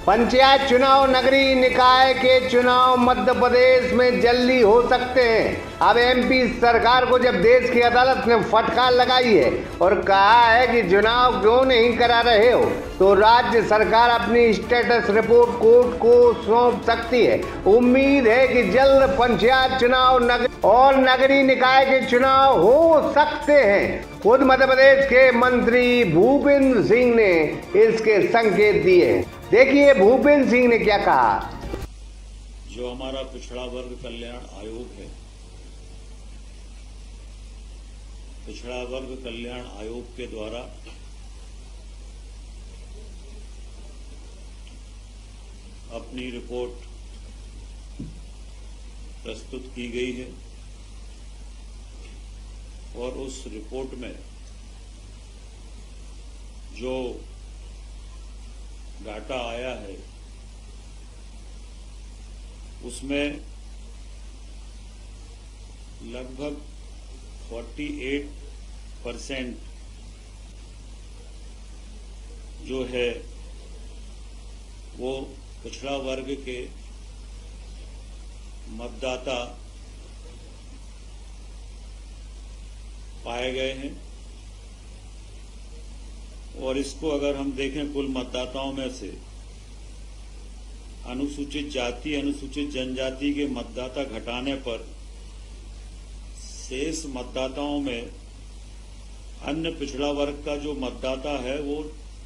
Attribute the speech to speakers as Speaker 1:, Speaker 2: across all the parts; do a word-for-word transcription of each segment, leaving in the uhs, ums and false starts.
Speaker 1: पंचायत चुनाव, नगरीय निकाय के चुनाव मध्य प्रदेश में जल्दी हो सकते हैं। अब एमपी सरकार को जब देश की अदालत ने फटकार लगाई है और कहा है कि चुनाव क्यों नहीं करा रहे हो, तो राज्य सरकार अपनी स्टेटस रिपोर्ट कोर्ट को सौंप सकती है। उम्मीद है कि जल्द पंचायत चुनाव नगर और नगरीय निकाय के चुनाव हो सकते हैं। खुद मध्य प्रदेश के मंत्री भूपेंद्र सिंह ने इसके संकेत दिए। देखिए भूपेंद्र सिंह ने क्या कहा।
Speaker 2: जो हमारा पिछड़ा वर्ग कल्याण आयोग है, पिछड़ा वर्ग कल्याण आयोग के द्वारा अपनी रिपोर्ट प्रस्तुत की गई है और उस रिपोर्ट में जो डाटा आया है उसमें लगभग अड़तालीस परसेंट जो है वो पिछड़ा वर्ग के मतदाता पाए गए हैं। और इसको अगर हम देखें कुल मतदाताओं में से अनुसूचित जाति, अनुसूचित जनजाति के मतदाता घटाने पर शेष मतदाताओं में अन्य पिछड़ा वर्ग का जो मतदाता है वो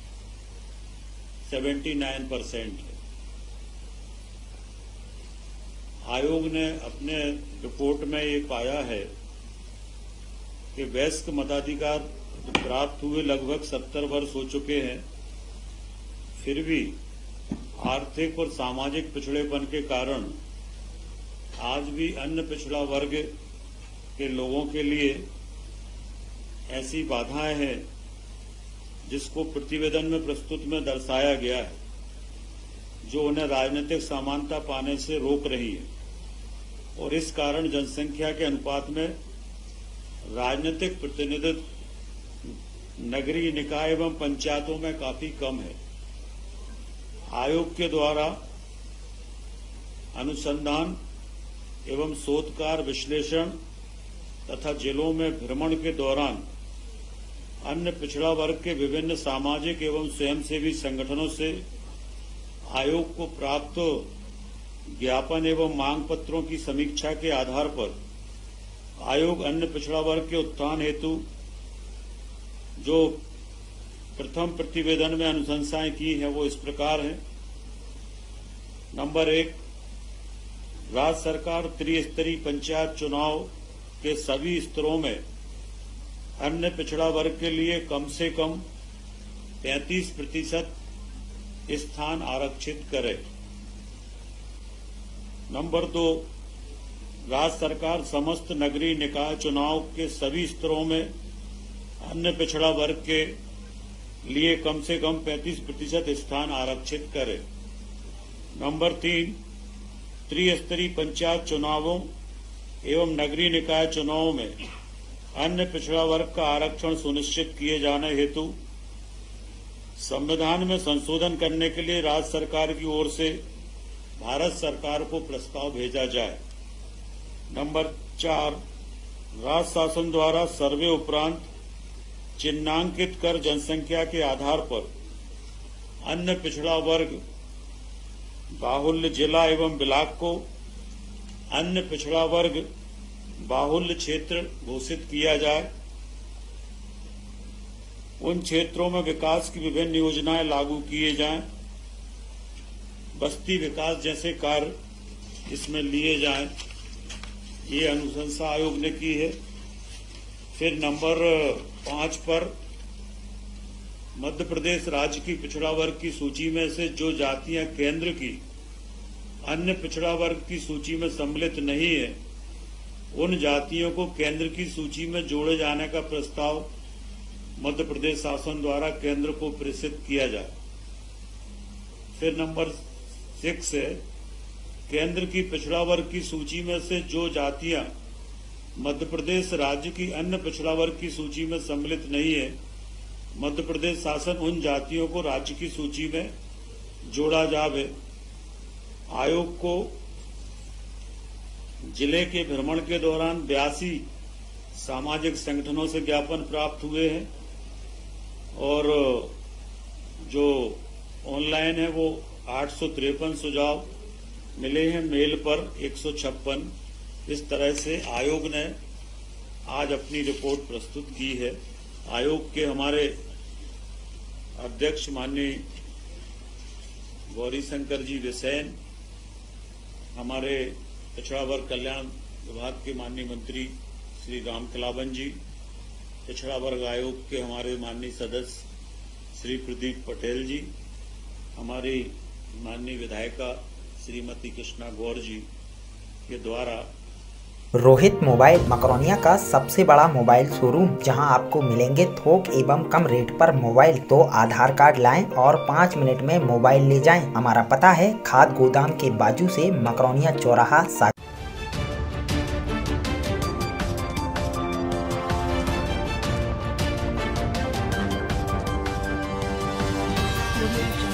Speaker 2: उन्यासी परसेंट है। आयोग ने अपने रिपोर्ट में ये पाया है कि वयस्क मताधिकार प्राप्त हुए लगभग सत्तर वर्ष हो चुके हैं, फिर भी आर्थिक और सामाजिक पिछड़ेपन के कारण आज भी अन्य पिछड़ा वर्ग के लोगों के लिए ऐसी बाधाएं हैं जिसको प्रतिवेदन में प्रस्तुत में दर्शाया गया है, जो उन्हें राजनीतिक समानता पाने से रोक रही है। और इस कारण जनसंख्या के अनुपात में राजनीतिक प्रतिनिधित्व नगरीय निकाय एवं पंचायतों में काफी कम है। आयोग के द्वारा अनुसंधान एवं शोधकार विश्लेषण तथा जिलों में भ्रमण के दौरान अन्य पिछड़ा वर्ग के विभिन्न सामाजिक एवं स्वयंसेवी संगठनों से आयोग को प्राप्त ज्ञापन एवं मांग पत्रों की समीक्षा के आधार पर आयोग अन्य पिछड़ा वर्ग के उत्थान हेतु जो प्रथम प्रतिवेदन में अनुशंसाएं की हैं वो इस प्रकार हैं। नंबर एक, राज्य सरकार त्रिस्तरीय पंचायत चुनाव के सभी स्तरों में अन्य पिछड़ा वर्ग के लिए कम से कम पैंतीस प्रतिशत स्थान आरक्षित करे। नंबर दो, राज्य सरकार समस्त नगरीय निकाय चुनाव के सभी स्तरों में अन्य पिछड़ा वर्ग के लिए कम से कम पैंतीस प्रतिशत स्थान आरक्षित करे। नंबर तीन, त्रिस्तरीय पंचायत चुनावों एवं नगरीय निकाय चुनावों में अन्य पिछड़ा वर्ग का आरक्षण सुनिश्चित किए जाने हेतु संविधान में संशोधन करने के लिए राज्य सरकार की ओर से भारत सरकार को प्रस्ताव भेजा जाए। नंबर चार, राज्य शासन द्वारा सर्वे उपरांत चिन्हांकित कर जनसंख्या के आधार पर अन्य पिछड़ा वर्ग बाहुल्य जिला एवं ब्लॉक को अन्य पिछड़ा वर्ग बाहुल्य क्षेत्र घोषित किया जाए। उन क्षेत्रों में विकास की विभिन्न योजनाएं लागू किए जाएं, बस्ती विकास जैसे कार्य इसमें लिए जाएं। ये अनुशंसा आयोग ने की है। फिर नंबर पांच पर मध्य प्रदेश राज्य की पिछड़ा वर्ग की सूची में से जो जातियां केंद्र की अन्य पिछड़ा वर्ग की सूची में सम्मिलित नहीं है, उन जातियों को केंद्र की सूची में जोड़े जाने का प्रस्ताव मध्य प्रदेश शासन द्वारा केंद्र को प्रेषित किया जाए। फिर नंबर सिक्स है, केंद्र की पिछड़ा वर्ग की सूची में से जो जातियां मध्य प्रदेश राज्य की अन्य पिछड़ा वर्ग की सूची में सम्मिलित नहीं है, मध्य प्रदेश शासन उन जातियों को राज्य की सूची में जोड़ा जावे। आयोग को जिले के भ्रमण के दौरान बयासी सामाजिक संगठनों से ज्ञापन प्राप्त हुए हैं और जो ऑनलाइन है वो आठ सौ तिरपन सुझाव मिले हैं, मेल पर एक सौ छप्पन। इस तरह से आयोग ने आज अपनी रिपोर्ट प्रस्तुत की है। आयोग के हमारे अध्यक्ष माननीय गौरी शंकर जी बिसेन, हमारे पिछड़ा वर्ग कल्याण विभाग के माननीय मंत्री श्री राम कलावन जी, पिछड़ा वर्ग आयोग के हमारे माननीय सदस्य श्री प्रदीप पटेल जी, हमारी माननीय विधायिका श्रीमती कृष्णा गौर जी के द्वारा
Speaker 3: रोहित मोबाइल मकरोनिया का सबसे बड़ा मोबाइल शोरूम, जहां आपको मिलेंगे थोक एवं कम रेट पर मोबाइल। तो आधार कार्ड लाएं और पाँच मिनट में मोबाइल ले जाएं। हमारा पता है खाद गोदाम के बाजू से मकरोनिया चौराहा सा